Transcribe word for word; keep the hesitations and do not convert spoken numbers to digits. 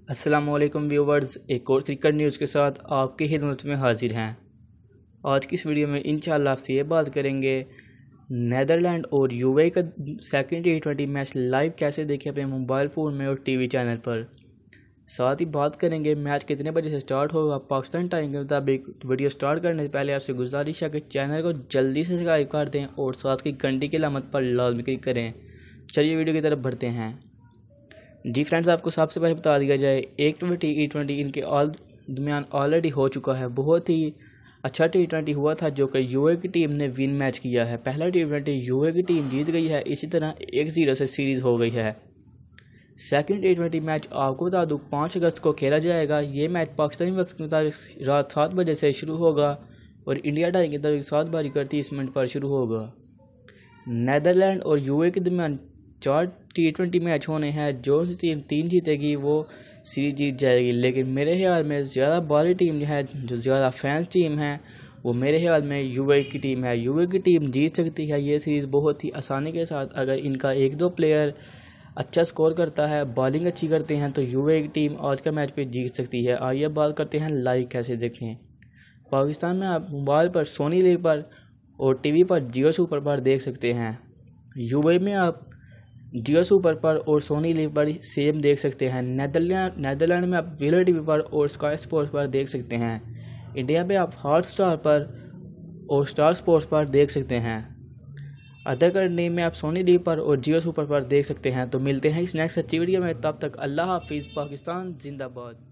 अस्सलामुअलैकुम व्यूवर्स, एक और क्रिकेट न्यूज़ के साथ आपकी खिदमत में हाजिर हैं। आज की इस वीडियो में इंशाअल्लाह आपसे ये बात करेंगे नेदरलैंड और यूएई का second T twenty match live कैसे देखें अपने मोबाइल फ़ोन में और टीवी चैनल पर। साथ ही बात करेंगे मैच कितने बजे से स्टार्ट होगा पाकिस्तान टाइम के मुताबिक। वीडियो स्टार्ट करने से पहले आपसे गुजारिश है कि चैनल को जल्दी से सब्सक्राइब कर दें और साथ की घंटी की अलामत पर लाजमी क्लिक करें। चलिए वीडियो की तरफ बढ़ते हैं। जी फ्रेंड्स, आपको सबसे पहले बता दिया जाए, एक ट्वेंटी ई ट्वेंटी इनके ऑल दरमियान ऑलरेडी हो चुका है। बहुत ही अच्छा टी ट्वेंटी हुआ था जो कि यूए की टीम ने विन मैच किया है। पहला टी ट्वेंटी यूए की टीम जीत गई है, इसी तरह एक ज़ीरो से सीरीज़ हो गई है। सेकंड टी ट्वेंटी मैच आपको बता दूँ पाँच अगस्त को खेला जाएगा। ये मैच पाकिस्तानी वक्त के मुताबिक रात सात बजे से शुरू होगा और इंडिया टाइम के मुताबिक सात बज कर तीस मिनट पर शुरू होगा। नेदरलैंड और यूए के दरमियान चार टी ट्वेंटी मैच होने हैं। जो सी टीम तीन जीतेगी वो सीरीज जीत जाएगी, लेकिन मेरे ख्याल में ज़्यादा बड़ी टीम जो है, जो ज़्यादा फैंस टीम है, वो मेरे ख्याल में यूएई की टीम है। यूएई की टीम जीत सकती है ये सीरीज़ बहुत ही आसानी के साथ। अगर इनका एक दो प्लेयर अच्छा स्कोर करता है, बॉलिंग अच्छी करते हैं, तो यूएई की टीम आज का मैच पे जीत सकती है। आइए बात करते हैं लाइव कैसे देखें। पाकिस्तान में आप मोबाइल पर सोनी लीव पर और टीवी पर जियो सुपर पर देख सकते हैं। यूएई में आप जियो सुपर पर और सोनी लीव पर सेम देख सकते हैं। नेदरलैंड नेदरलैंड में आप विलो टीवी पर और स्काई स्पोर्ट्स पर देख सकते हैं। इंडिया में आप हॉट स्टार पर और स्टार स्पोर्ट्स पर देख सकते हैं। अदर कंट्री में आप सोनी लीव पर और जियो सुपर पर देख सकते हैं। तो मिलते हैं इस नेक्स्ट अच्छी वीडियो में, तब तक अल्लाह हाफिज़। पाकिस्तान जिंदाबाद।